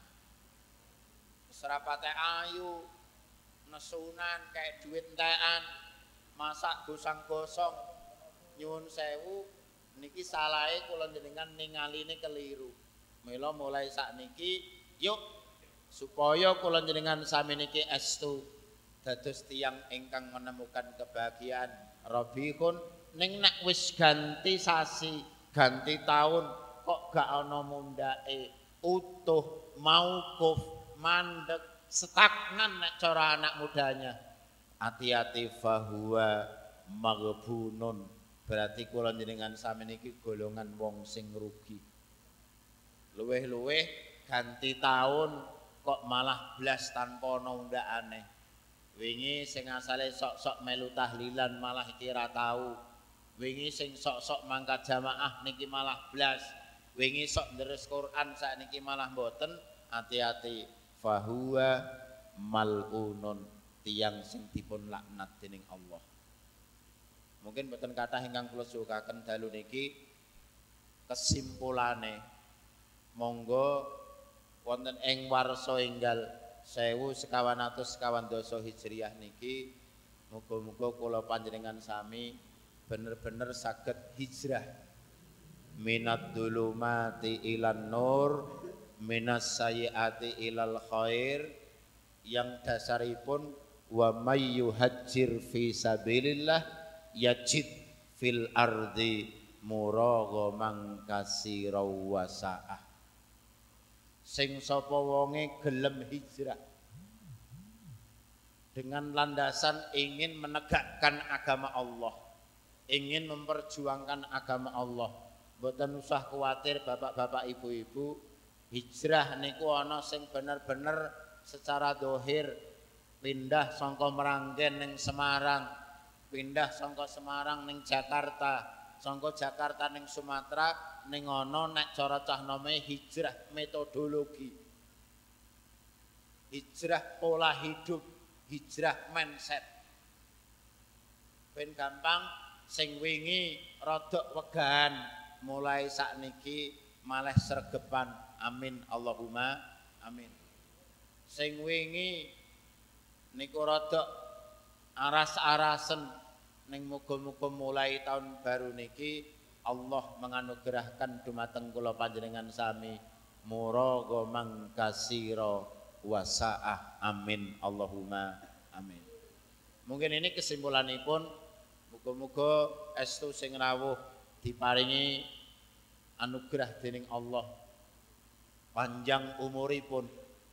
Wis ora patek ayu, nesunan kayak duit entekan, masak gosang-gosong. Nyuwun sewu, niki salahe kula jenengan ningaline keliru. Mila mulai sakniki yuk supaya kula jenengan sami niki estu dados tiyang ingkang menemukan kebahagiaan Robihun ning nek wis ganti sasi, ganti tahun kok gak ana mundake, utuh, mauquf, mandek, stagnan nek cara anak mudanya. Hati-hati fahuwa maghbunun. Berarti kula njenengan sami niki golongan wong sing rugi. Luweh-luweh ganti tahun kok malah blas tanpa ana undakane. Wingi sing asale sok-sok melu tahlilan malah iki ra tau. Wingi sing sok-sok mangkat jamaah niki malah blas. Wingi sok deres Quran sakniki malah mboten. Hati-hati fahuwa mal'unun, tiyang sing dipun laknat dening Allah. Mungkin mboten kathah ingkang kula suwukaken dalu niki kesimpulane. Monggo wonten ing warsa enggal 1152 Hijriah niki muga-muga kula panjenengan sami bener-bener saged hijrah minad dzulumati ilan nur minas sayyiati ilal khair yang dasaripun wa may yuhajjir fi sabilillah yajid fil ardi muraghaman katsira wa sa'ah. Sing sapa wonge gelem hijrah dengan landasan ingin menegakkan agama Allah, ingin memperjuangkan agama Allah. Mboten usah kuwatir bapak-bapak ibu-ibu, hijrah niku ana sing bener-bener secara dohir pindah saka Meranggen ning Semarang, pindah saka Semarang ning Jakarta, saka Jakarta ning Sumatera. Ning ana nek cara cah nome hijrah metodologi, hijrah pola hidup, hijrah mindset. Ben gampang sing wingi rodok wegahan mulai sakniki malah sregepan. Amin Allahumma amin. Sing wingi niku rodok aras-arasen ning muga-muga mulai tahun baru niki Allah menganugerahkan dumateng kula panjenengan sami muraghaman katsira wa sa'ah. Amin Allahumma amin. Mungkin ini kesimpulanipun, muga-muga estu sing rawuh diparingi anugerah dening Allah, panjang umuripun,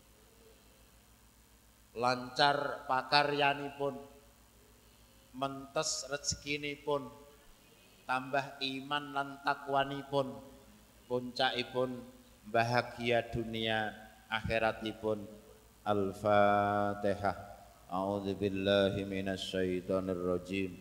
lancar pakaryanipun, mentes rezekinipun, tambah iman lan takwanipun, puncakipun bahagia dunia akhiratipun. Al-Fatihah. A'udzubillahi minasyaitonir rajim.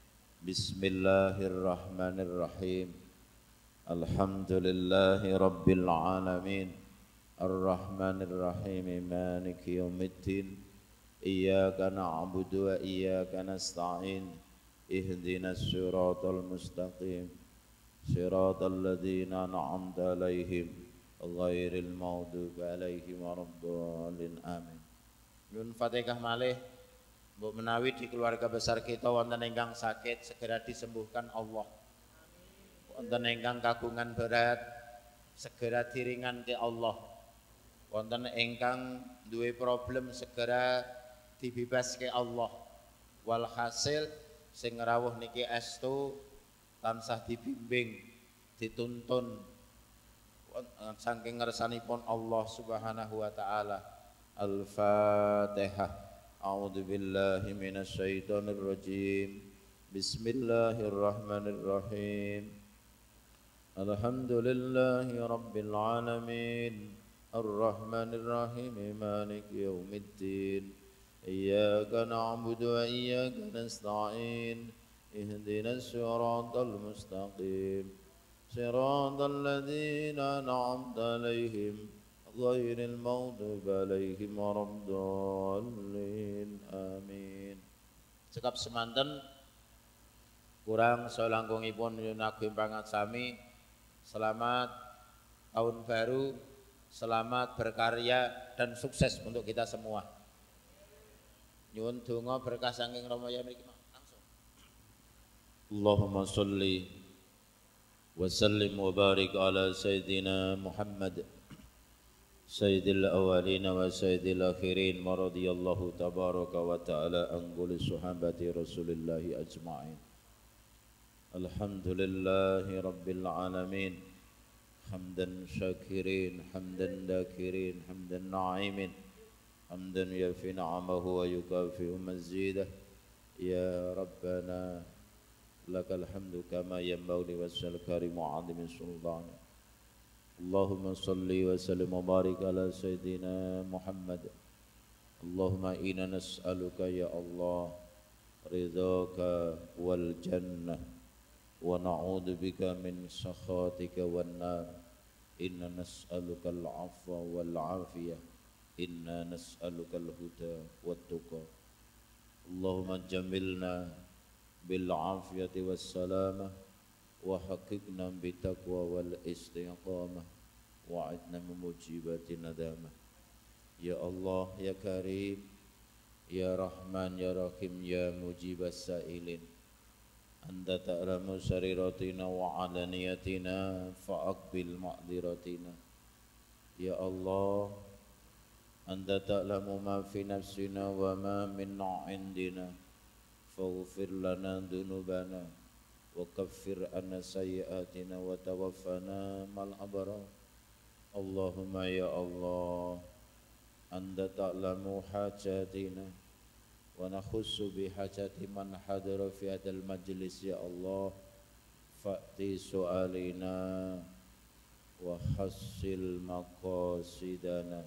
Bismillahirrahmanirrahim. Alhamdulillahi rabbil alamin. Ar-Rahmanir-Rahim. Maliki yaumiddin. Iyyaka na'budu wa iyyaka nasta'in. Ihdinas siratal mustaqim siratal ladzina an'amta 'alaihim ghairil maghdubi 'alaihim waladdallin amin. Nyun Fatihah malih Mbok menawi di keluarga besar kita wonten ingkang sakit segera disembuhkan Allah. Wonten ingkang kagungan berat segera diringanke Allah. Wonten ingkang duwe problem segera dibebaske Allah. Walhasil sing rawuh niki estu tansah dibimbing, dituntun saking ngersanipun Allah Subhanahu wa taala. Al-Fatihah. A'udzu billahi minasy syaithanir rajim. Bismillahirrahmanirrahim. Alhamdulillahi rabbil alamin. Ar-Rahmanir Rahim. Maliki yaumiddin. Iyyaka na'budu wa iyyaka nasta'in. Ihdinas siratal mustaqim. Siratal ladzina an'amta 'alaihim ghairil maghdubi 'alaihim waladdallin. Amin. Cekap semanten kurang selangkungipun nyunaken pangat sami. Selamat tahun baru, selamat berkarya dan sukses untuk kita semua. Nyuwun donga berkah saking Ramaya mriki langsung. Allahumma sholli wa sallim wa barik ala sayyidina Muhammad sayyidil awwalin wa sayyidil akhirin wa radhiyallahu tabaraka wa ta'ala an kulli sahabati Rasulillah ajma'in. Alhamdulillahi rabbil alamin. Hamdan syakirin, hamdan dakirin, hamdan na'imin, hamdan yafi na'amahu wa yukafi'u mazidah. Ya Rabbana lakal hamdu kama yanbaghi li wajhil karim wa 'azimi sultan. Allahumma salli wa sallim wa barik ala sayyidina Muhammad. Allahumma inna nas'aluka ya Allah ridhaka wal jannah wa na'udzu bika min sakhatika wan nar. Inna nas'aluka al-'afwa wal 'afiyah. Inna nas'aluka al-huda wat tuqa. Allahumma jammilna bil 'afiyati was salamah wa haqiqna bit taqwa wal istiqamah wa 'idna min mujibati nadamah. Ya Allah ya Karim ya Rahman ya Rahim ya mujibas sa'ilin. Anta ta'lamu sariratina wa alaniyatina fa'aqbil ma'diratina. Ya Allah Anta ta'lamu ma fi nafsina wa ma minna 'indina faghfir lana dhunubana wa kaffir anna sayyi'atina wa tawaffana mal abrar. Allahumma ya Allah Anta ta'lamu hajatina wa nakhussu bi hajati man hadara fi hadzal majlis. Ya Allah fa'ti su'alina wa hassil maqasidana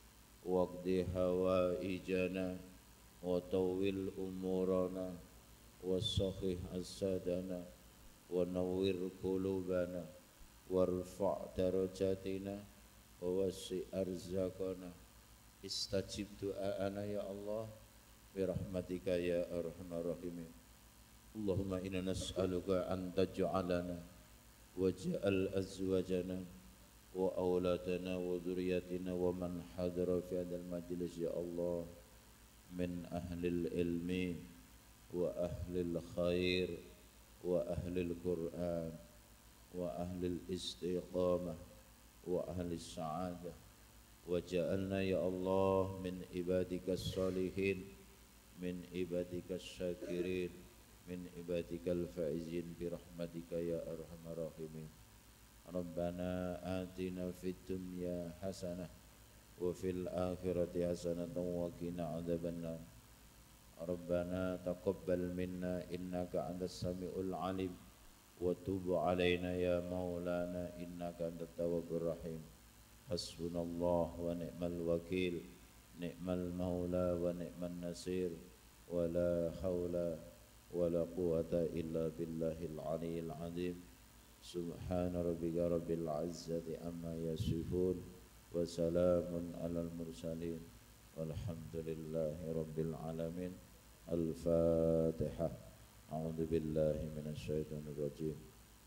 waqdi hawaijana wa tawil umurana wa sahih asadana wa nawwir qulubana warfa' darajatina wa wasi' arzaqana. Istajib du'aana ya Allah birahmatika ya arhamar rahimin. Allahumma inna nas'aluka an taj'alana waj'al azwajana wa auladana wa dhurriyyatina wa man hadara fi hadzal majlis ya Allah min ahlil ilmi wa ahlil khair wa ahlil Qur'an wa ahlil istiqamah wa ahlis sa'adah wa ja'alna ya Allah min ibadikas salihin min ibadikas syakirin min ibadikal faizin bi rahmatika ya arhamar rahimin. Rabbana atina fid dunya hasanah wa fil akhirati hasanatan wa qina adzabannar. Rabbana taqabbal minna innaka antas samiul alim wa tub alaina ya maulana innaka antat tawwabur rahim. Hasbunallah wa ni'mal wakil, ni'mal maula wa ni'man nasir, wa la hawla wa la quwata illa billahil aliyyil azim. Subhana rabbika rabbil izzati amma yasifun wa salamun alal mursalin walhamdulillahi rabbil alamin. Al-Fatihah. A'udzu billahi minasy syaithanir rajim.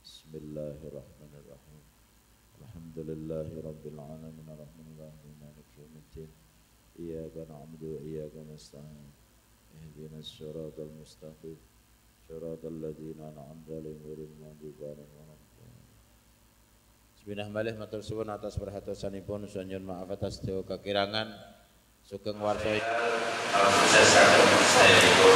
Bismillahirrahmanirrahim. Alhamdulillahi rabbil alamin arrahmanir rahim maliki yaumiddin. Iyyaka na'budu wa iyyaka nasta'in. ihdinas siratal mustaqim siratal ladzina an'amta 'alaihim ghairil maghdubi 'alaihim waladdallin. Bismillah malih matur suwun atas perhatosanipun nyuwun maaf atas sedaya kekirangan. Sugeng warsa sukses saged sedaya